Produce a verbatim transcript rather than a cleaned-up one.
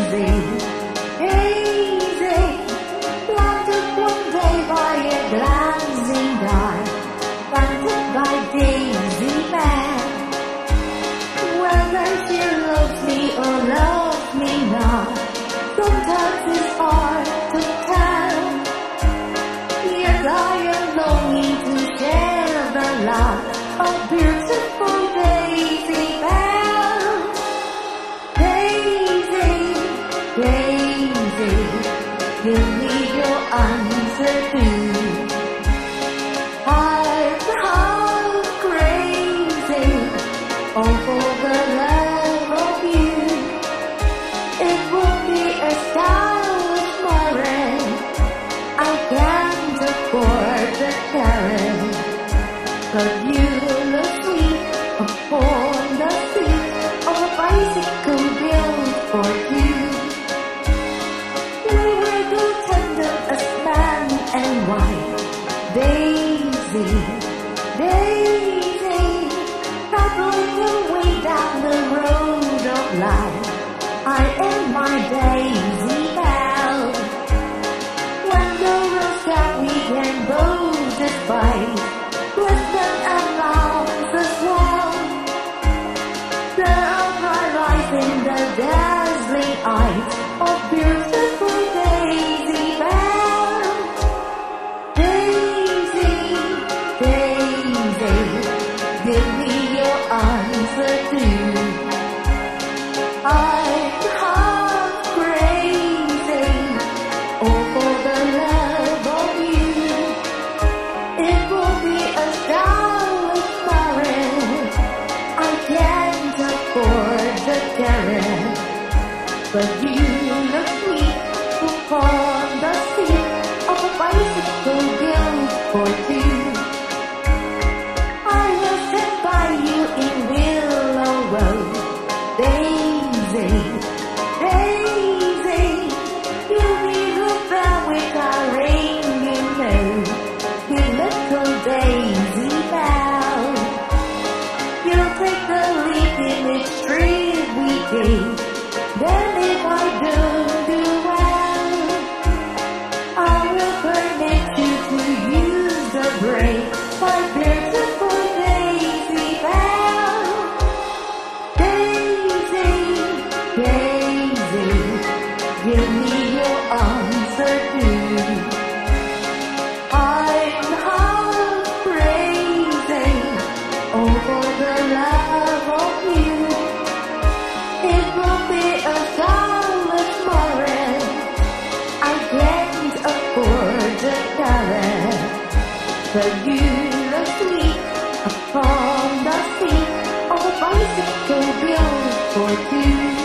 Daisy, Daisy, planted one day by a glancing eye, planted by Daisy man. Whether she loves me or loves me not, sometimes it's hard to tell. Yet I am longing to share the love of beautiful Daisy Bell. Daisy, Daisy, give me your answer too. I'm half crazy, all for the love of you. It would be a stylish marriage. I can't afford the carriage, but you look sweet upon the seat of a bicycle built for two. We will go tender as man and wife. Daisy, Daisy, traveling away down the road of life. I am my Daisy Bell. When the roads that we can both despise, listen and laugh as well. The outline lies in the dazzling eyes of beautiful Daisy Bell. Daisy, Daisy, give me your answer too. I'm half crazy, all for the love of you. It will be a stylish marriage. I can't afford the carriage, but you look sweet upon the seat of a bicycle built for two. I will sit by you in Willow Road. Daisy, Daisy, you need a bell with a ring, you know. You little Daisy Bell. You'll take the lead in each trip we take. Then if I don't do well, I will permit you to use the brake, my beautiful Daisy Bell. Daisy, Daisy, give me your answer too. I'm half crazy, all for the love of you. It will be a stylish marriage. I can't afford the carriage, but you look sweet upon the seat of a bicycle built for two.